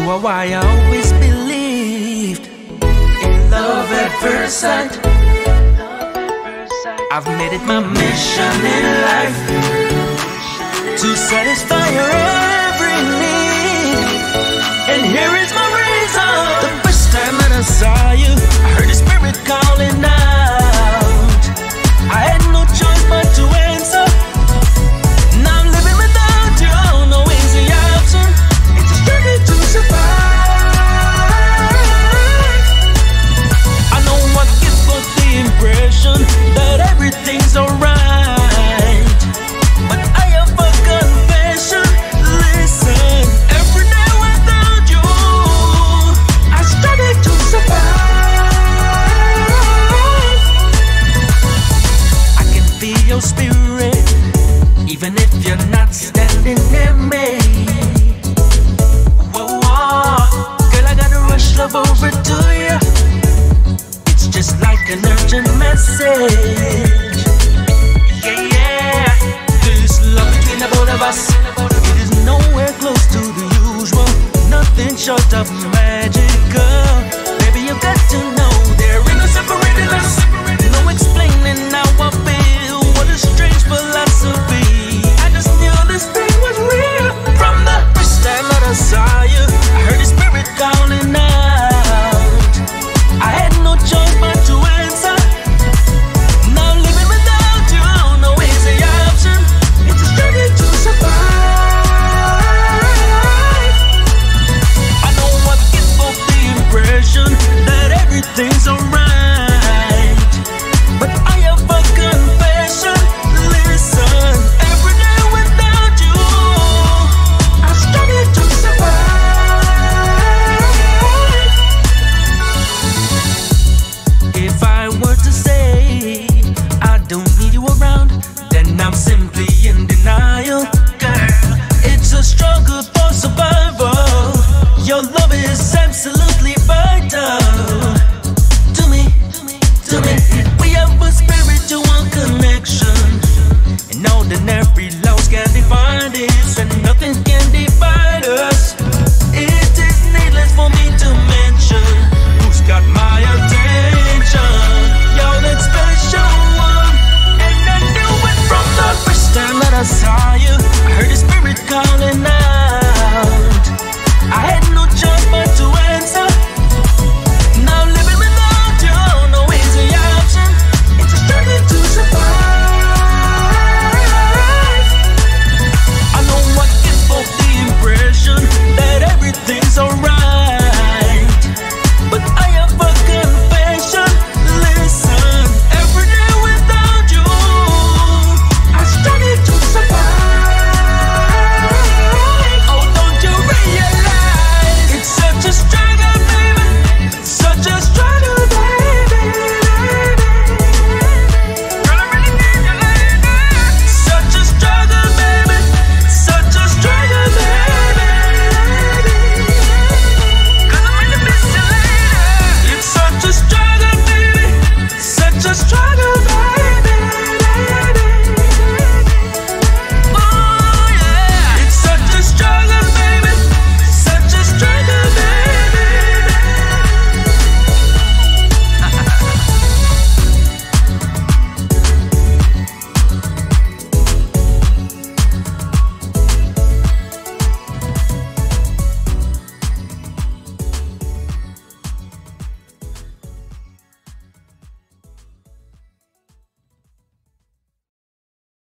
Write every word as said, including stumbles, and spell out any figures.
are why I always believed in love at first sight. I've made it my mission in life to satisfy your every need, and here is my reason. The first time that I saw you, I heard the spirit calling out. I had no choice but to answer. Now I'm living without you, no easy option. It's a struggle to survive. I know I give us the impression that everything's alright, but I have a confession. Listen, every day without you, I struggle to survive. I can feel your spirit, even if you're not standing near me. Whoa, whoa, girl, I gotta rush love over to you. It's just like an urgent message. Yeah, yeah. This love between the both of us, it is nowhere close to the usual. Nothing short of magical. Baby, you got to know